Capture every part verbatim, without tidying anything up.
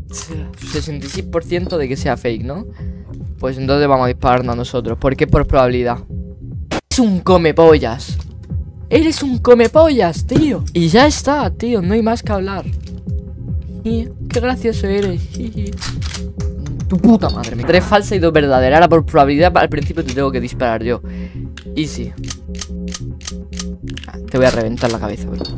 sesenta y seis por ciento de que sea fake, ¿no? Pues entonces vamos a dispararnos a nosotros. Porque por probabilidad. Es un comepollas. Eres un comepollas, tío. Y ya está, tío, no hay más que hablar. Y qué gracioso eres. Tu puta madre. Tres falsas y dos verdaderas. Ahora por probabilidad al principio te tengo que disparar yo. Easy. Te voy a reventar la cabeza, bro.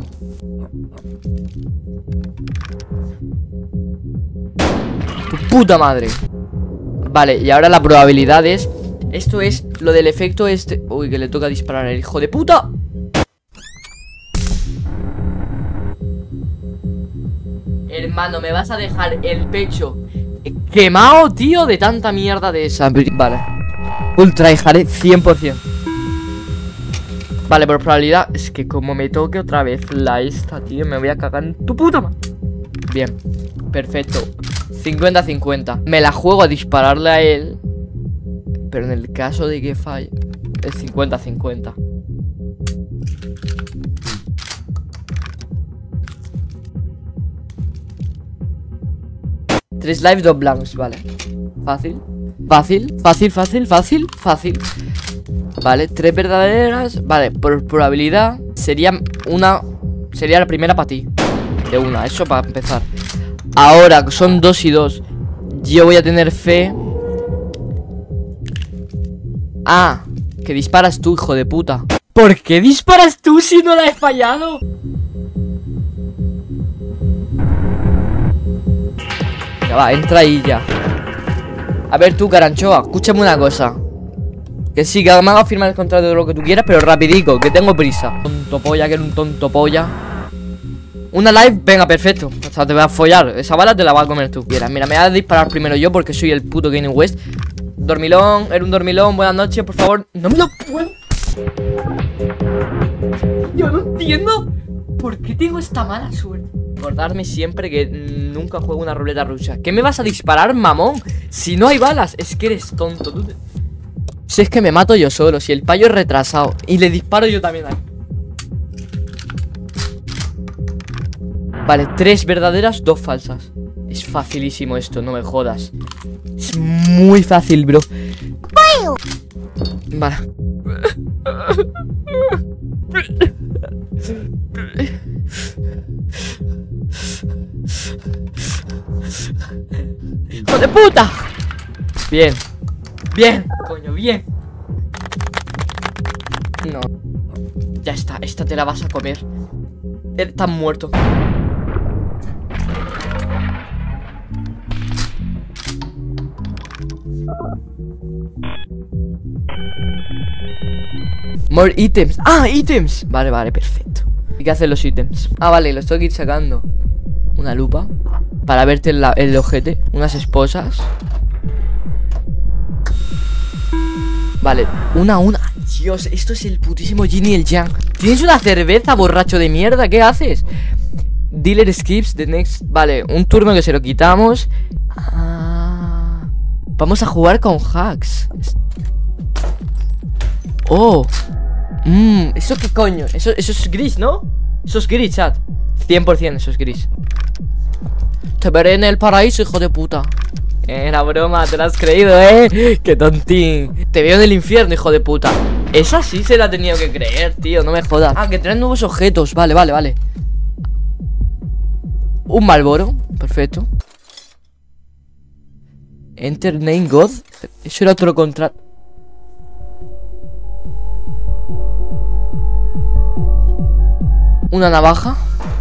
Tu puta madre. Vale, y ahora la probabilidad es... Esto es lo del efecto este... Uy, que le toca disparar al hijo de puta. Hermano, me vas a dejar el pecho quemado, tío, de tanta mierda de esa. Vale. Ultra tryhard, cien por ciento. Vale, por probabilidad. Es que como me toque otra vez la esta, tío, me voy a cagar en tu puta madre. Bien, perfecto. cincuenta cincuenta. Me la juego a dispararle a él. Pero en el caso de que falle, es cincuenta cincuenta. Tres lives, dos blancos, vale. Fácil. Fácil, fácil, fácil, fácil, fácil. Vale, tres verdaderas. Vale, por probabilidad sería una. Sería la primera para ti. De una, eso para empezar. Ahora, son dos y dos. Yo voy a tener fe. Ah, que disparas tú, hijo de puta. ¿Por qué disparas tú si no la he fallado? Ya va, entra ahí ya. A ver tú, Caranchoa, escúchame una cosa. Que sí, que me hagas firmar el contrato de lo que tú quieras, pero rapidico, que tengo prisa. Tonto polla, que era un tonto polla. Una live, venga, perfecto. O sea, te voy a follar, esa bala te la vas a comer tú. Mira, mira, me voy a disparar primero yo porque soy el puto Kanye West. Dormilón, era un dormilón, buenas noches, por favor. No me lo puedo. Yo no entiendo por qué tengo esta mala suerte. Recordarme siempre que nunca juego una ruleta rusa. ¿Qué me vas a disparar, mamón? Si no hay balas, es que eres tonto. ¿Tú te... Si es que me mato yo solo, si el payo es retrasado. Y le disparo yo también a él. Vale, tres verdaderas, dos falsas. Es facilísimo esto, no me jodas. Es muy fácil, bro. Vale. ¡Hijo de puta! Bien. Bien, coño, bien. No. Ya está, esta te la vas a comer. Estás muerto. More ítems. Ah, ítems. Vale, vale, perfecto. ¿Y qué hacen los ítems? Ah, vale, los tengo que ir sacando. Una lupa para verte el, el ojete. Unas esposas. Vale, una a una. Dios, esto es el putísimo Yin y el Yang. ¿Tienes una cerveza, borracho de mierda? ¿Qué haces? Dealer skips the next. Vale, un turno que se lo quitamos. Ah, vamos a jugar con hacks. Oh. Mmm, ¿eso qué coño? Eso, eso es gris, ¿no? Eso es gris, chat. cien por ciento eso es gris. Te veré en el paraíso, hijo de puta. Era broma, te la has creído, ¿eh? Qué tontín. Te veo en el infierno, hijo de puta. Esa sí se la ha tenido que creer, tío, no me jodas. Ah, que traen nuevos objetos, vale, vale, vale. Un Malboro, perfecto. Enter name God. Eso era otro contrato. Una navaja.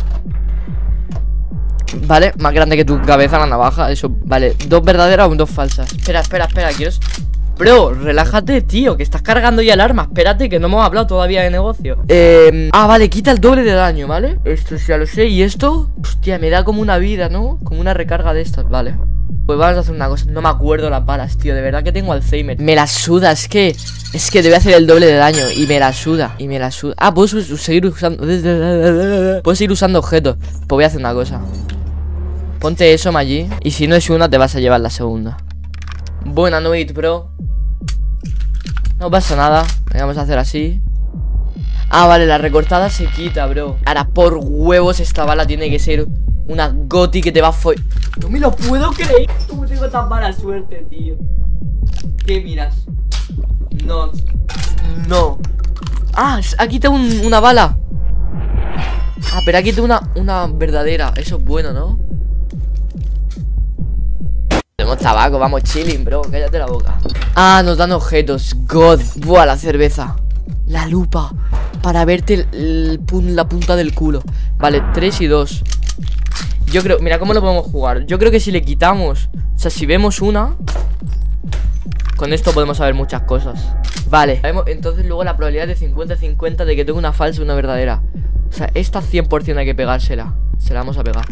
Vale, más grande que tu cabeza la navaja. Eso, vale, dos verdaderas o dos falsas. Espera, espera, espera, quiero... Bro, relájate, tío, que estás cargando ya el arma. Espérate, que no hemos hablado todavía de negocio. Eh... Ah, vale, quita el doble de daño, ¿vale? Esto ya lo sé, ¿y esto? Hostia, me da como una vida, ¿no? Como una recarga de estas, vale. Pues vamos a hacer una cosa, no me acuerdo las balas, tío. De verdad que tengo Alzheimer. Me la suda, es que... Es que te voy a hacer el doble de daño. Y me la suda, y me la suda. Ah, puedo seguir usando... Puedo seguir usando objetos. Pues voy a hacer una cosa. Ponte eso, Maggi. Y si no es una, te vas a llevar la segunda. Buena noche, bro. No pasa nada. Vamos a hacer así. Ah, vale, la recortada se quita, bro. Ahora, por huevos, esta bala tiene que ser Una Goti que te va a follar. No me lo puedo creer. ¿Cómo tengo tan mala suerte, tío? ¿Qué miras? No. No. Ah, aquí tengo un, una bala. Ah, pero aquí tengo una, una verdadera. Eso es bueno, ¿no? Tenemos tabaco, vamos chilling, bro. Cállate la boca. Ah, nos dan objetos. God. Buah, la cerveza. La lupa. Para verte el, el pun, la punta del culo. Vale, tres y dos. Yo creo, mira cómo lo podemos jugar. Yo creo que si le quitamos, o sea, si vemos una, con esto podemos saber muchas cosas. Vale, entonces luego la probabilidad de cincuenta cincuenta de que tenga una falsa y una verdadera. O sea, esta cien por cien hay que pegársela. Se la vamos a pegar.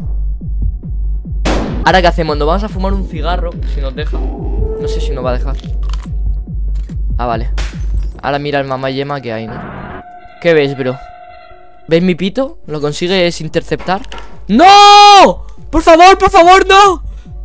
Ahora, ¿qué hacemos? Nos vamos a fumar un cigarro, si nos deja. No sé si nos va a dejar. Ah, vale. Ahora mira el mamá yema que hay, ¿no? ¿Qué ves, bro? ¿Ves mi pito? ¿Lo consigues interceptar? ¡No! ¡Por favor, por favor, no!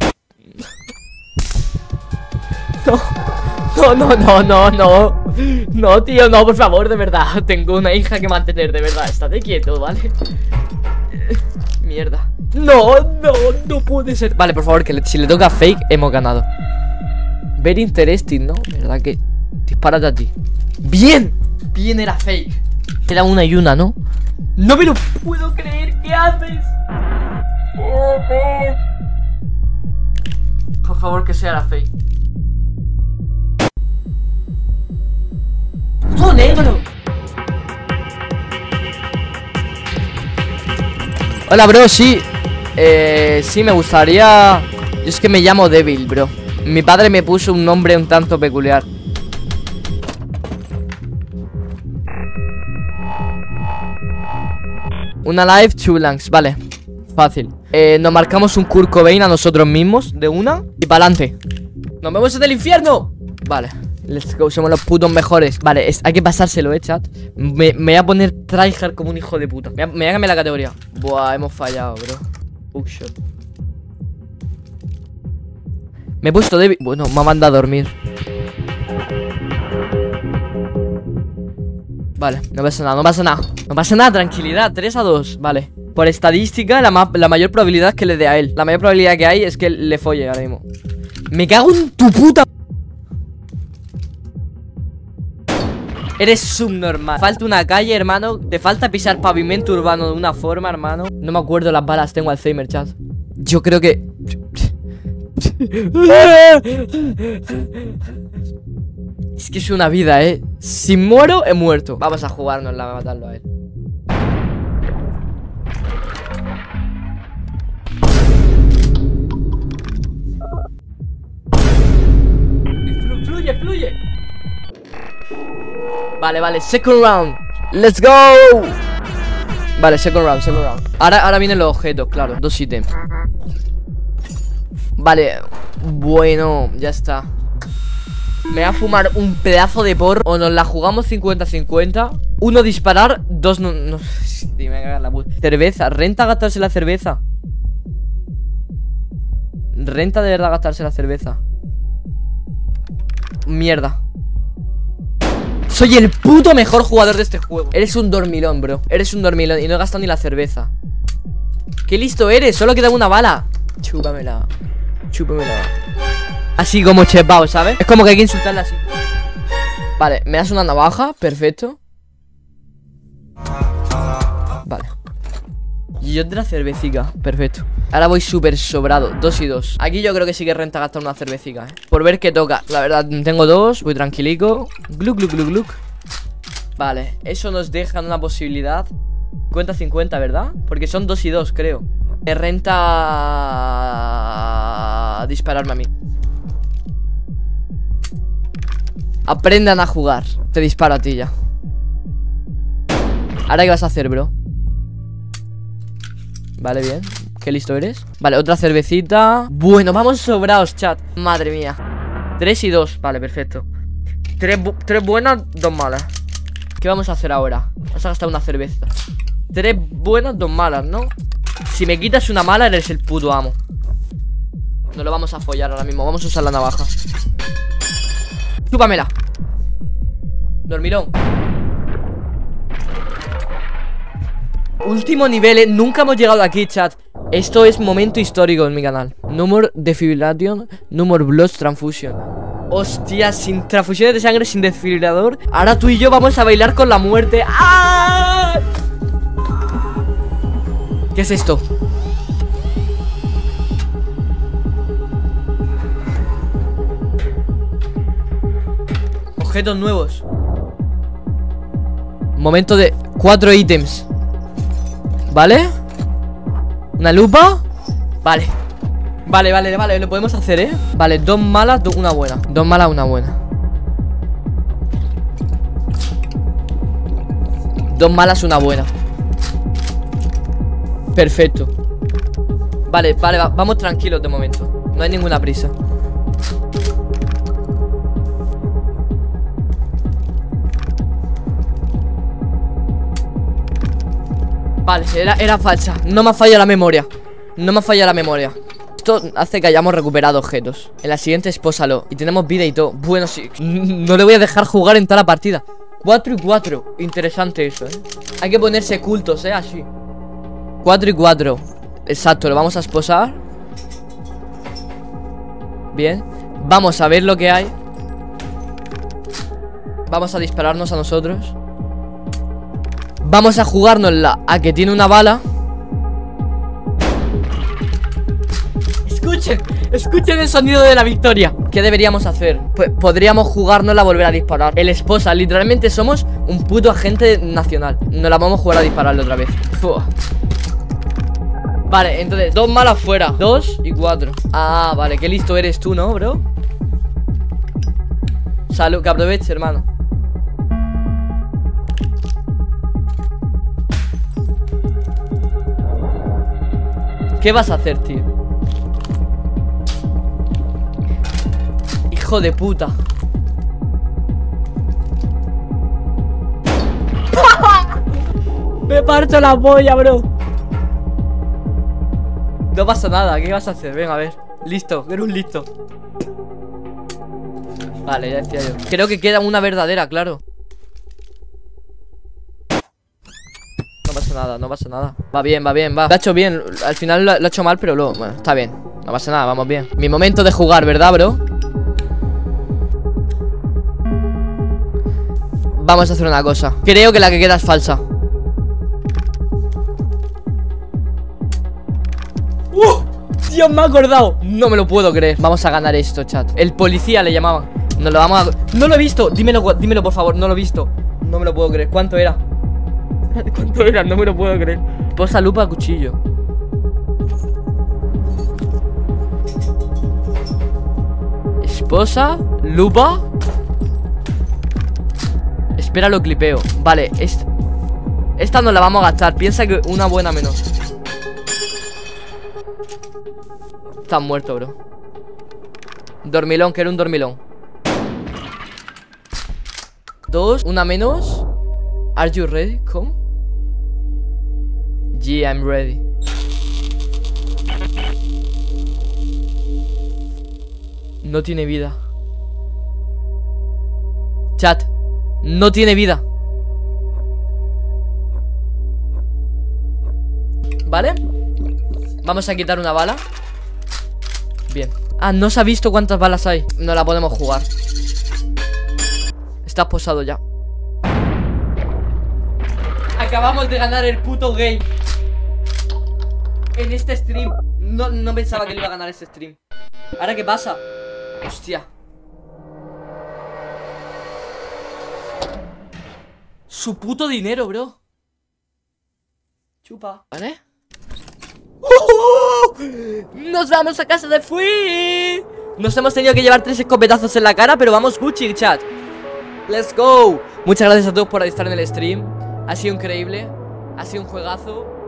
No, no, no, no, no, no. No, tío, no, por favor, de verdad. Tengo una hija que mantener, de verdad. Estate quieto, ¿vale? Mierda. No, no, no puede ser. Vale, por favor, que le, si le toca fake, hemos ganado. Very interesting, ¿no? ¿Verdad que? Dispárate a ti. ¡Bien! Bien, era fake. Era una y una, ¿no? No me lo puedo creer. ¿Qué haces? Por favor, que sea la fake. ¡Oh, negro! Hola, bro, sí. Eh, sí, me gustaría. Yo es que me llamo Devil, bro. Mi padre me puso un nombre un tanto peculiar. Una live, two lungs, vale. Fácil. eh, Nos marcamos un Kurt Cobain a nosotros mismos. De una y para adelante. ¡Nos vemos en el infierno! Vale, let's go, somos los putos mejores. Vale, es, hay que pasárselo, eh, chat. Me, me voy a poner tryhard como un hijo de puta. Me, me voy a cambiar la categoría. Buah, hemos fallado, bro. Hookshot. Me he puesto débil. Bueno, me ha mandado a dormir. Vale, no pasa nada, no pasa nada. No pasa nada, tranquilidad, tres a dos, vale. Por estadística, la, ma la mayor probabilidad es que le dé a él. La mayor probabilidad que hay es que le folle ahora mismo. Me cago en tu puta. Eres subnormal. Falta una calle, hermano. Te falta pisar pavimento urbano de una forma, hermano. No me acuerdo las balas, tengo Alzheimer, chat. Yo creo que... Es que es una vida, eh. Si muero, he muerto. Vamos a jugárnosla, a matarlo a él. Fluye, fluye. Vale, vale, second round. Let's go. Vale, second round, second round. Ahora, ahora vienen los objetos, claro. Dos ítems. Vale, bueno, ya está. Me voy a fumar un pedazo de porro. O nos la jugamos cincuenta cincuenta. Uno disparar, dos no... no me voy a cagar la puta. Cerveza, renta gastarse la cerveza. Renta de verdad gastarse la cerveza. Mierda. Soy el puto mejor jugador de este juego. Eres un dormilón, bro. Eres un dormilón y no he gastado ni la cerveza. Qué listo eres, solo queda una bala. Chúpamela. Chúpamela. Así como chepao, ¿sabes? Es como que hay que insultarla así. Vale, me das una navaja, perfecto. Vale. Y otra cervecica, perfecto. Ahora voy súper sobrado, dos y dos. Aquí yo creo que sí que renta gastar una cervecica, eh. Por ver qué toca. La verdad, tengo dos, voy tranquilico. Gluc, gluc, gluc, gluc. Vale, eso nos deja una posibilidad cincuenta cincuenta, ¿verdad? Porque son dos y dos, creo. Me renta dispararme a mí. Aprendan a jugar. Te disparo a ti ya. Ahora, ¿qué vas a hacer, bro? Vale, bien. Qué listo eres. Vale, otra cervecita. Bueno, vamos sobrados, chat. Madre mía. Tres y dos. Vale, perfecto. Tres, bu tres buenas, dos malas. ¿Qué vamos a hacer ahora? Vamos a gastar una cerveza. Tres buenas, dos malas, ¿no? Si me quitas una mala, eres el puto amo. No lo vamos a follar ahora mismo. Vamos a usar la navaja. Chúpamela. Dormirón. Último nivel, eh. Nunca hemos llegado aquí, chat. Esto es momento histórico en mi canal. Number Defibrillation, Number Blood Transfusion. Hostia, sin transfusiones de sangre, sin desfibrilador. Ahora tú y yo vamos a bailar con la muerte. ¡Ah! ¿Qué es esto? Objetos nuevos. Momento de cuatro ítems. ¿Vale? ¿Una lupa? Vale. Vale, vale, vale, lo podemos hacer, ¿eh? Vale, dos malas, do- una buena. Dos malas, una buena. Dos malas, una buena. Perfecto. Vale, vale, va- vamos tranquilos de momento. No hay ninguna prisa. Vale, era, era falsa. No me ha fallado la memoria. No me ha fallado la memoria. Esto hace que hayamos recuperado objetos. En la siguiente espósalo. Y tenemos vida y todo. Bueno, sí. No le voy a dejar jugar en toda la partida. Cuatro y cuatro. Interesante eso, eh. Hay que ponerse cultos, eh, así. Cuatro y cuatro. Exacto, lo vamos a esposar. Bien. Vamos a ver lo que hay. Vamos a dispararnos a nosotros. Vamos a jugárnosla a que tiene una bala. Escuchen, escuchen el sonido de la victoria. ¿Qué deberíamos hacer? Pues podríamos jugárnosla a volver a disparar. El esposa, literalmente somos un puto agente nacional. Nos la vamos a jugar a dispararle otra vez. Uf. Vale, entonces, dos malas fuera. Dos y cuatro. Ah, vale, qué listo eres tú, ¿no, bro? Salud, que aproveche, hermano. ¿Qué vas a hacer, tío? Hijo de puta. Me parto la polla, bro. No pasa nada, ¿qué vas a hacer? Venga, a ver. Listo, eres un listo. Vale, ya decía yo. Creo que queda una verdadera, claro. No pasa nada, no pasa nada. Va bien, va bien, va. Lo ha hecho bien, al final lo, lo ha hecho mal, pero luego, bueno, está bien. No pasa nada, vamos bien. Mi momento de jugar, ¿verdad, bro? Vamos a hacer una cosa. Creo que la que queda es falsa. ¡Uh! Dios, me ha acordado. No me lo puedo creer. Vamos a ganar esto, chat. El policía le llamaban. Nos lo vamos a... No lo he visto. Dímelo, dímelo, por favor. No lo he visto. No me lo puedo creer. ¿Cuánto era? ¿Cuánto era? No me lo puedo creer. Posa, lupa, cuchillo. Esposa, lupa. Espera, lo clipeo. Vale, esta, esta nos la vamos a gastar. Piensa que una buena menos. Estás muerto, bro. Dormilón, que era un dormilón. Dos, una menos. Are you ready? ¿Cómo? Yeah, I'm ready. No tiene vida. Chat, no tiene vida. ¿Vale? Vamos a quitar una bala. Bien. Ah, no se ha visto cuántas balas hay. No la podemos jugar. Está posado ya. Acabamos de ganar el puto game en este stream. No, no pensaba que le iba a ganar este stream. ¿Ahora qué pasa? Hostia. Su puto dinero, bro. Chupa. ¿Vale? ¡Uh! ¡Nos vamos a casa de Free! Nos hemos tenido que llevar tres escopetazos en la cara, pero vamos Gucci, chat. Let's go. Muchas gracias a todos por estar en el stream. Ha sido increíble. Ha sido un juegazo.